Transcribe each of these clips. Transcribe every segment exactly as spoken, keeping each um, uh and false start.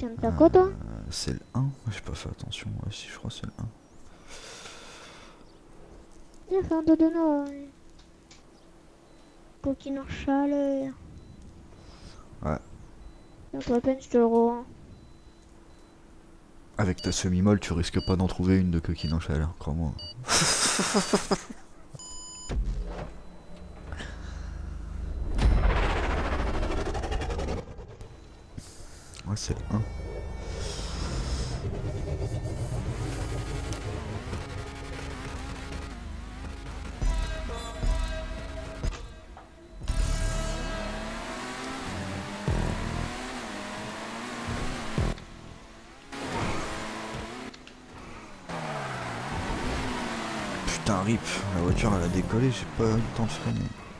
viens de faire quoi toi? Euh, c'est le un. J'ai pas fait attention. Ouais, si, je crois que c'est le un. Viens faire un dodo noir. Coquine en chaleur. Ouais. Donc à peine je te le rends. Avec ta semi-molle, tu risques pas d'en trouver une de coquine en chaleur, crois-moi. Ouais, c'est le un. Putain, rip, la voiture elle a décollé, j'ai pas eu le temps de freiner.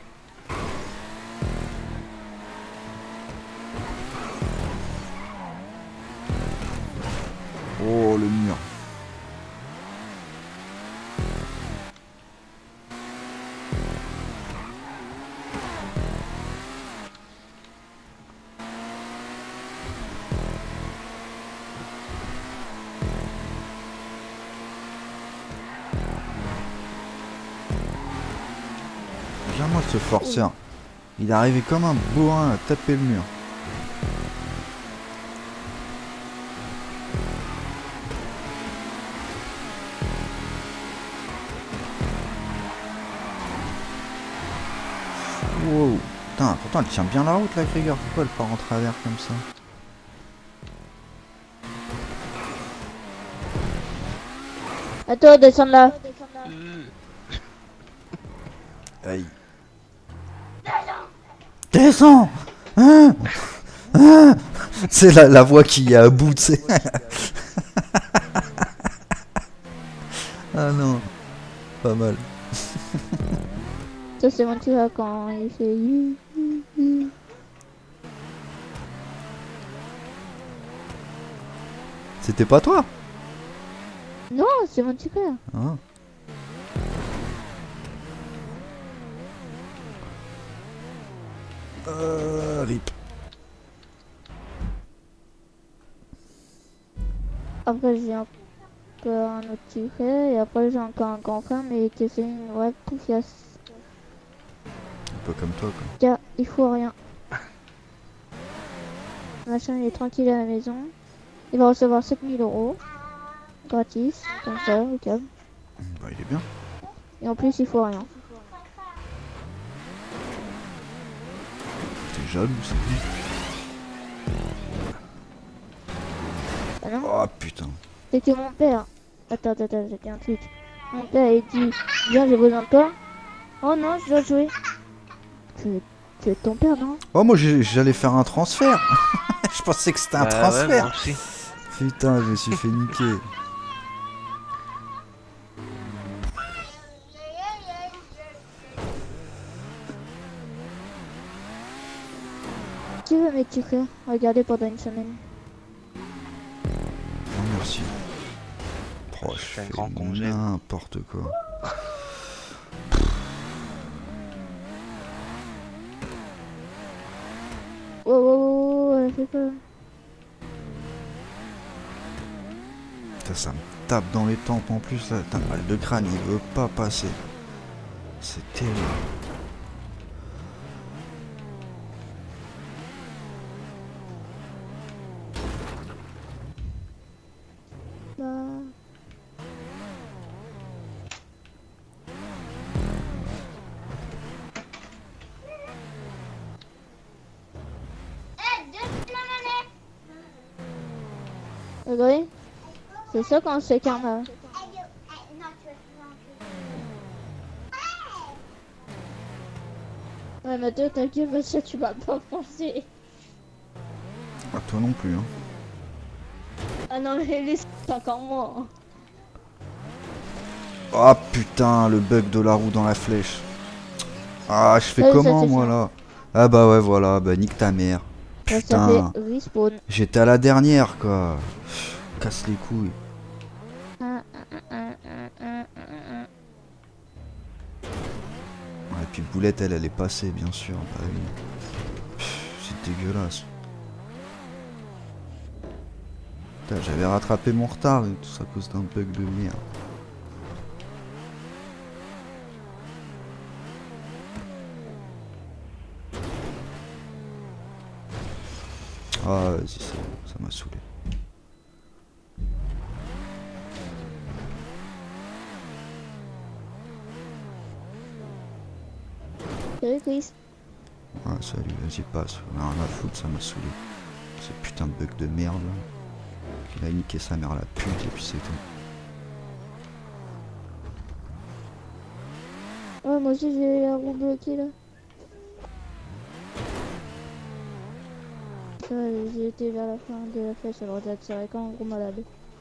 Oh, le mur. Viens-moi ce forceur. Il est arrivé comme un bourrin à taper le mur. Wow. Putain, pourtant elle tient bien la route la Krieger. Pourquoi elle part en travers comme ça? Attends, descends là. Aïe. Descends. Hein, hein. C'est la, la voix qui est à bout, tu sais. Ah non. Pas mal. Ça c'est mon petit gars quand il fait. C'était pas toi? Non, c'est mon petit frère. Ah. Euh, rip. Après j'ai encore un autre petit frère et après j'ai encore un grand frère mais qui c'est une vraie poufiasse. Un peu comme toi quoi. Tiens, il faut rien. Machin il est tranquille à la maison. Il va recevoir sept mille euros. Gratis, comme ça, au calme. Bah il est bien. Et en plus il faut rien. T'es jaloux c'est bien. Ah non? Oh putain. C'est que mon père. Attends, attends, attends, j'ai dit un truc. Mon père il dit viens j'ai besoin de toi. Oh non, je dois jouer. Tu es, tu es ton père, non? Oh moi j'allais faire un transfert. Je pensais que c'était un Bah transfert. ouais, moi aussi. Putain, je me suis fait niquer. Tu veux mes petits frères regarder pendant une semaine. Non merci. Oh, je fais un fais grand congé. n'importe quoi. Oh, oh, oh, oh, elle fait quoi? Putain, ça me tape dans les tempes en plus là. Putain, le mal de crâne, il veut pas passer. C'est terrible. Bah... Regardez, c'est ça quand c'est karma. Ouais, mais toi, ta gueule, parce que tu vas pas penser. Ah, toi non plus, hein. Ah non, mais lui, c'est encore moi. Oh putain, le bug de la roue dans la flèche. Ah, je fais Ouais, ça, comment c'est moi chiant. là? Ah bah ouais, voilà, bah nique ta mère. Ça, ça Putain, fait respawn. j'étais à la dernière quoi. Pff, casse les couilles. Un, un, un, un, un, un, un. Ouais, et puis Boulette, elle, elle est passée, bien sûr. Bah oui. Pff, c'est dégueulasse. Putain, j'avais rattrapé mon retard et tout ça à cause d'un bug de merde. Ah, vas-y, c'est bon, ça m'a saoulé. Salut Chris. Ah, salut, vas-y, passe. On a rien à foutre, ça m'a saoulé. Ce putain de bug de merde là. Il a niqué sa mère la pute et puis c'est tout. Ouais, moi aussi j'ai la roue bloquée là. Ouais, j'ai été vers la fin de la flèche, alors j'ai attiré quand un gros malade.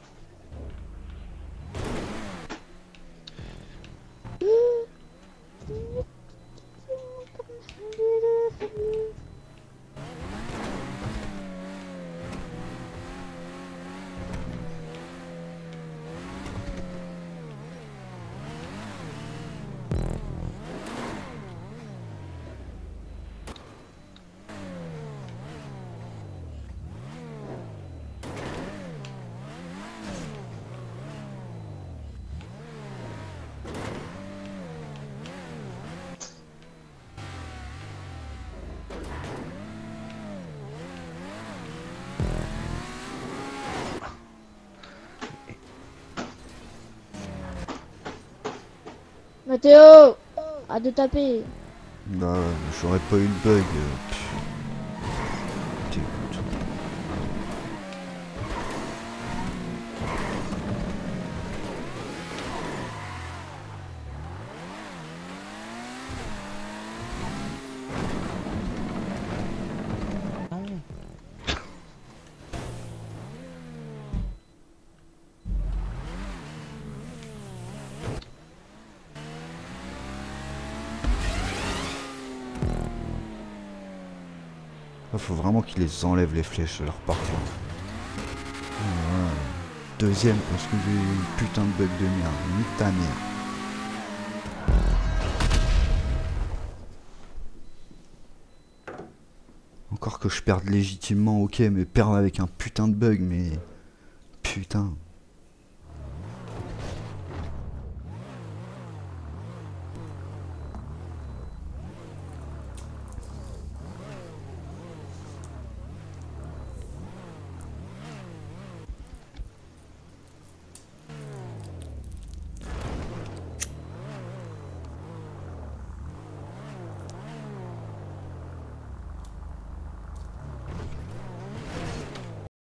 Mathéo, arrête de taper. Bah, j'aurais pas eu le bug. euh, pff. T'écoutes. Là, faut vraiment qu'ils les enlèvent les flèches de leur parcours. Voilà. Deuxième parce que j'ai eu une putain de bug de merde. Nique ta mère. Encore que je perde légitimement, ok, mais perdre avec un putain de bug, mais... Putain.